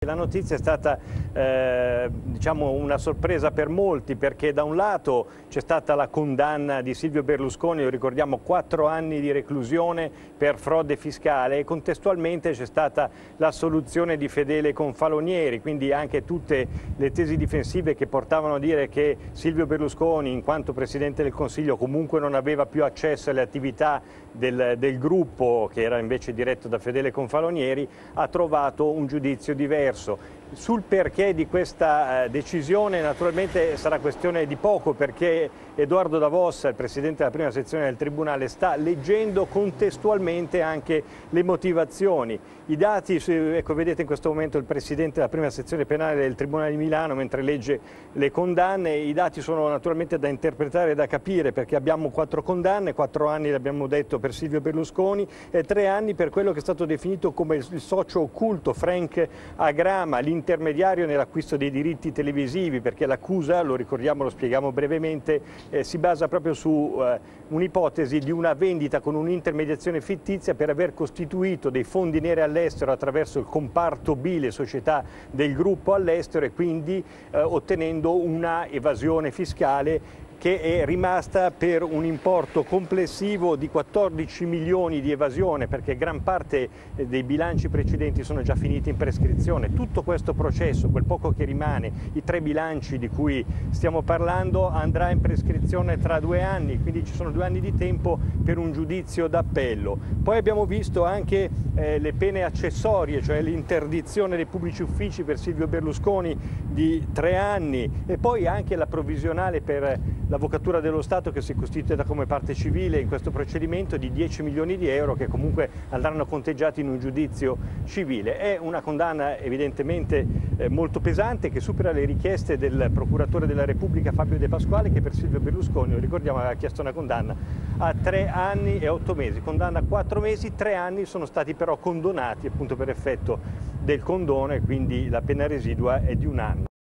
La notizia è stata diciamo una sorpresa per molti, perché da un lato c'è stata la condanna di Silvio Berlusconi, lo ricordiamo, 4 anni di reclusione per frode fiscale, e contestualmente c'è stata l'assoluzione di Fedele Confalonieri, quindi anche tutte le tesi difensive che portavano a dire che Silvio Berlusconi, in quanto Presidente del Consiglio, comunque non aveva più accesso alle attività del gruppo, che era invece diretto da Fedele Confalonieri, ha trovato un giudizio diverso. Sul perché di questa decisione naturalmente sarà questione di poco, perché Edoardo Davossa, il Presidente della prima sezione del Tribunale, sta leggendo contestualmente anche le motivazioni. I dati, ecco, vedete in questo momento il Presidente della prima sezione penale del Tribunale di Milano mentre legge le condanne. I dati sono naturalmente da interpretare e da capire, perché abbiamo 4 condanne, 4 anni l'abbiamo detto per Silvio Berlusconi e 3 anni per quello che è stato definito come il socio occulto Frank Agrama, l'intermediario nell'acquisto dei diritti televisivi, perché l'accusa, lo ricordiamo, lo spieghiamo brevemente, si basa proprio su un'ipotesi di una vendita con un'intermediazione fittizia per aver costituito dei fondi neri all'estero attraverso il comparto B, le società del gruppo all'estero, e quindi ottenendo una evasione fiscale che è rimasta per un importo complessivo di 14 milioni di evasione, perché gran parte dei bilanci precedenti sono già finiti in prescrizione. Tutto questo processo, quel poco che rimane, i 3 bilanci di cui stiamo parlando, andrà in prescrizione tra 2 anni, quindi ci sono 2 anni di tempo per un giudizio d'appello. Poi abbiamo visto anche le pene accessorie, cioè l'interdizione dei pubblici uffici per Silvio Berlusconi di 3 anni, e poi anche la provvisionale per l'Avvocatura dello Stato, che si costituisce come parte civile in questo procedimento, di 10 milioni di euro, che comunque andranno conteggiati in un giudizio civile. È una condanna evidentemente molto pesante, che supera le richieste del procuratore della Repubblica Fabio De Pasquale, che per Silvio Berlusconi, lo ricordiamo, aveva chiesto una condanna a 3 anni e 8 mesi. Condanna a 4 mesi, 3 anni sono stati però condonati appunto per effetto del condono, e quindi la pena residua è di 1 anno.